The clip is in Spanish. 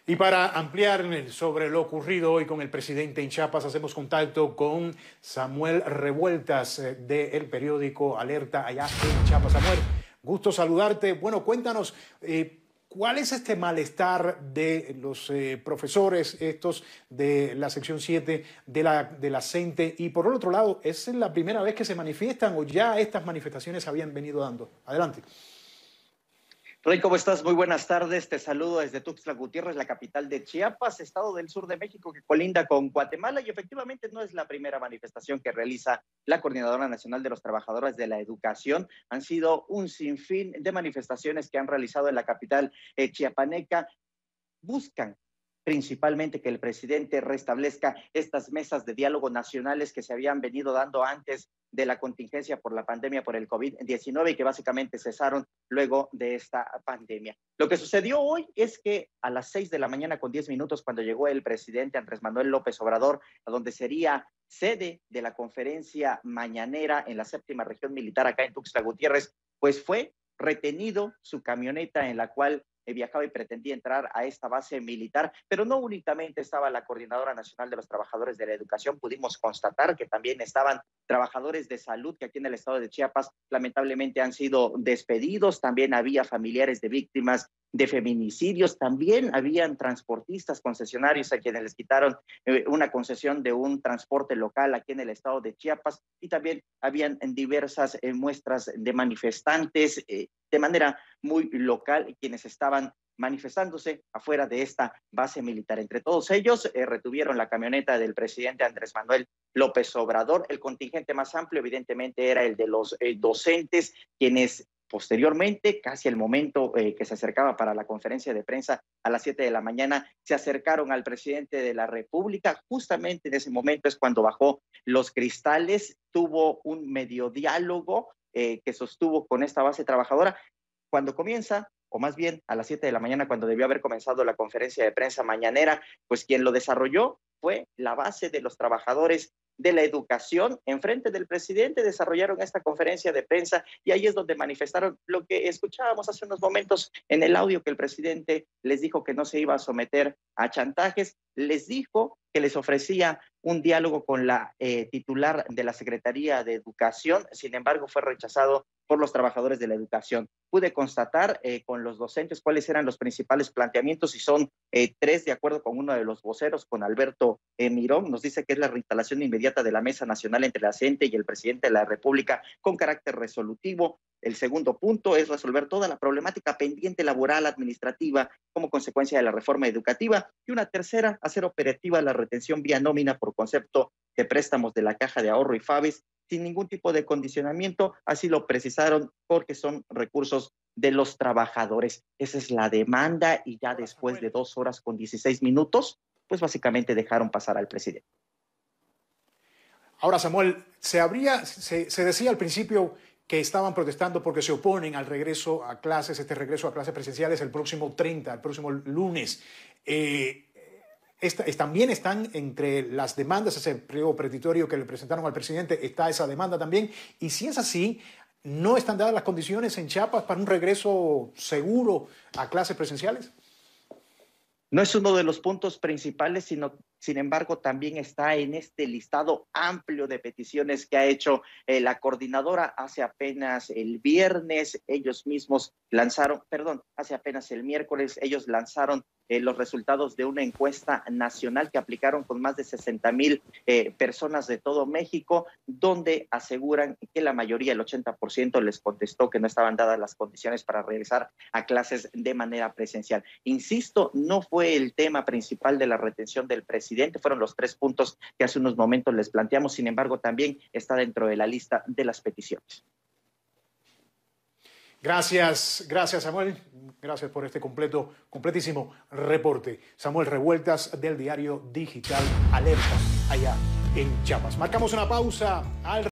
Y para ampliar sobre lo ocurrido hoy con el presidente en Chiapas, hacemos contacto con Samuel Revueltas del periódico Alerta allá en Chiapas. Samuel, gusto saludarte. Bueno, cuéntanos, ¿cuál es este malestar de los profesores estos de la sección 7 de la CENTE? Y por el otro lado, ¿es la primera vez que se manifiestan o ya estas manifestaciones habían venido dando? Adelante. Rey, ¿cómo estás? Muy buenas tardes. Te saludo desde Tuxtla Gutiérrez, la capital de Chiapas, estado del sur de México que colinda con Guatemala, y efectivamente no es la primera manifestación que realiza la Coordinadora Nacional de los Trabajadores de la Educación. Han sido un sinfín de manifestaciones que han realizado en la capital chiapaneca. Buscan principalmente que el presidente restablezca estas mesas de diálogo nacionales que se habían venido dando antes de la contingencia por la pandemia por el COVID-19 y que básicamente cesaron luego de esta pandemia. Lo que sucedió hoy es que a las 6 de la mañana con 10 minutos, cuando llegó el presidente Andrés Manuel López Obrador, a donde sería sede de la conferencia mañanera en la 7ª región militar acá en Tuxtla Gutiérrez, pues fue retenido su camioneta en la cual viajaba y pretendía entrar a esta base militar, pero no únicamente estaba la Coordinadora Nacional de los Trabajadores de la Educación, pudimos constatar que también estaban trabajadores de salud que aquí en el estado de Chiapas lamentablemente han sido despedidos, también había familiares de víctimas de feminicidios, también habían transportistas, concesionarios a quienes les quitaron una concesión de un transporte local aquí en el estado de Chiapas, y también habían diversas muestras de manifestantes de manera muy local, quienes estaban manifestándose afuera de esta base militar. Entre todos ellos retuvieron la camioneta del presidente Andrés Manuel López Obrador. El contingente más amplio evidentemente era el de los docentes, quienes posteriormente, casi al momento que se acercaba para la conferencia de prensa a las 7 de la mañana, se acercaron al presidente de la República. Justamente en ese momento es cuando bajó los cristales, tuvo un medio diálogo que sostuvo con esta base trabajadora. Cuando comienza, o más bien a las 7 de la mañana, cuando debió haber comenzado la conferencia de prensa mañanera, pues quien lo desarrolló fue la base de los trabajadores de la educación. Enfrente del presidente desarrollaron esta conferencia de prensa y ahí es donde manifestaron lo que escuchábamos hace unos momentos en el audio, que el presidente les dijo que no se iba a someter a chantajes, les dijo que les ofrecía un diálogo con la titular de la Secretaría de Educación. Sin embargo, fue rechazado por los trabajadores de la educación. Pude constatar con los docentes cuáles eran los principales planteamientos, y son tres, de acuerdo con uno de los voceros, con Alberto Mirón. Nos dice que es la reinstalación inmediata de la Mesa Nacional entre la CENTE y el presidente de la República con carácter resolutivo. El segundo punto es resolver toda la problemática pendiente laboral, administrativa, como consecuencia de la reforma educativa. Y una tercera, hacer operativa la retención vía nómina por concepto de préstamos de la Caja de Ahorro y FABES, sin ningún tipo de condicionamiento. Así lo precisaron, porque son recursos de los trabajadores. Esa es la demanda, y ya después de 2 horas con 16 minutos, pues básicamente dejaron pasar al presidente. Ahora, Samuel, se decía al principio que estaban protestando porque se oponen al regreso a clases, este regreso a clases presenciales el próximo 30, el próximo lunes. También están entre las demandas, ese pliego petitorio que le presentaron al presidente, está esa demanda también. Y si es así, ¿no están dadas las condiciones en Chiapas para un regreso seguro a clases presenciales? No es uno de los puntos principales, sino, sin embargo, también está en este listado amplio de peticiones que ha hecho la coordinadora. Hace apenas el viernes, ellos mismos lanzaron, hace apenas el miércoles, ellos lanzaron los resultados de una encuesta nacional que aplicaron con más de 60,000 personas de todo México, donde aseguran que la mayoría, el 80%, les contestó que no estaban dadas las condiciones para regresar a clases de manera presencial. Insisto, no fue el tema principal de la retención del presidente, fueron los 3 puntos que hace unos momentos les planteamos. Sin embargo, también está dentro de la lista de las peticiones. Gracias Samuel, gracias por este completísimo reporte. Samuel Revueltas del diario digital Alerta, allá en Chiapas. Marcamos una pausa.